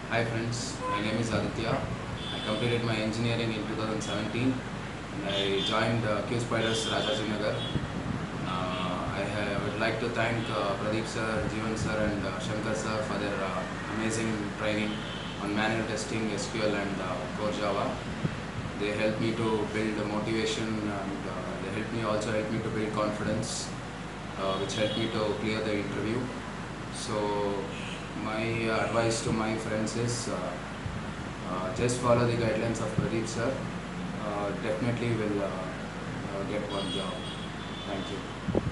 Hi friends, my name is Aditya. I completed my engineering in 2017 and I joined Q Spiders Rajajinagar. I would like to thank Pradeep sir, Jeevan sir and Shankar sir for their amazing training on manual testing, SQL and Core Java. They helped me to build motivation and also helped me to build confidence, which helped me to clear the interview. So my advice to my friends is just follow the guidelines of Pradeep sir. Definitely will get one job. Thank you.